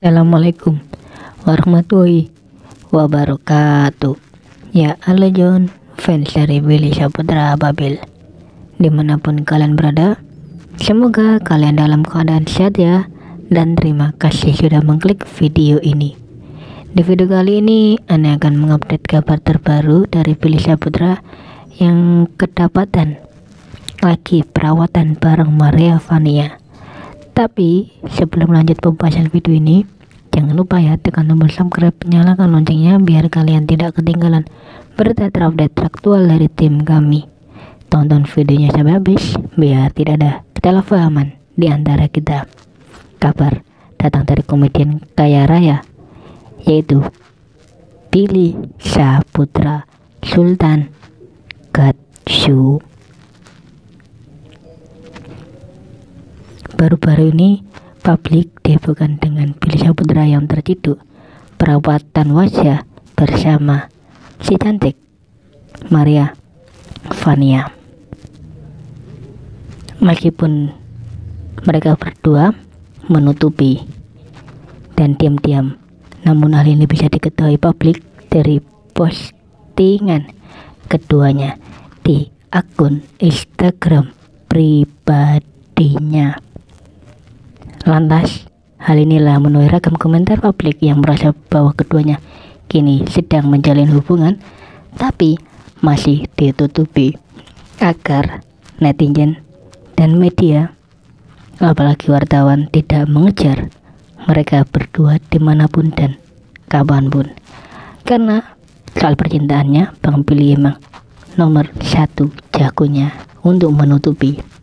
Assalamualaikum warahmatullahi wabarakatuh. Ya, halo John, fans dari Billy Saputra Babil. Dimanapun kalian berada, semoga kalian dalam keadaan sehat ya. Dan terima kasih sudah mengklik video ini. Di video kali ini, Anda akan mengupdate kabar terbaru dari Billy Saputra yang kedapatan lagi perawatan bareng Maria Vania. Tapi sebelum lanjut pembahasan video ini, jangan lupa ya tekan tombol subscribe, nyalakan loncengnya biar kalian tidak ketinggalan berita terupdate aktual dari tim kami. Tonton videonya sampai habis biar tidak ada kesalahpahaman di antara kita. Kabar datang dari komedian kaya raya, yaitu Billy Saputra Sultan Gatsu. Baru-baru ini publik dihebohkan dengan Billy Saputra yang terciduk perawatan wajah bersama si cantik Maria Vania. Meskipun mereka berdua menutupi dan diam-diam, namun hal ini bisa diketahui publik dari postingan keduanya di akun Instagram pribadinya. Lantas, hal inilah menuai ragam komentar publik yang merasa bahwa keduanya kini sedang menjalin hubungan, tapi masih ditutupi agar netizen dan media, apalagi wartawan, tidak mengejar mereka berdua dimanapun dan kapanpun. Karena soal percintaannya, Bang Billy emang nomor satu jagonya untuk menutupi